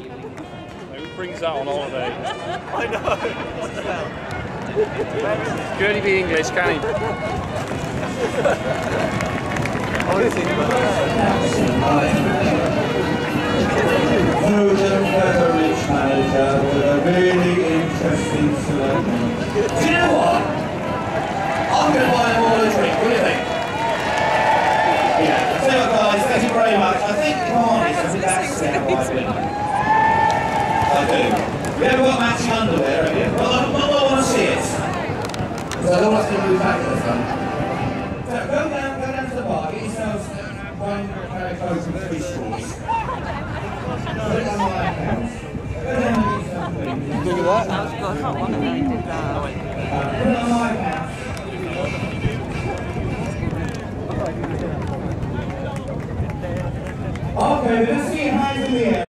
Who brings that on holiday? I know. What the hell? Can only be English, can he? Newton Beveridge manager with a really interesting slogan. Do you know what? I'm going to buy them all a drink. What do you think? Yeah. So guys, thank you very much. I think, if I'm honest, I think that's the how I win. I do. You ever got matching underwear, have you? Well, I want to see it. So I don't want to move back to the front. So go down to the bar, get yourselves one carry coke and 3 straws. Put it on my account. Go down and get yourself a drink. Look at that. I can't wonder how you did that. Put it on my account. Okay, let's see your hands in the air.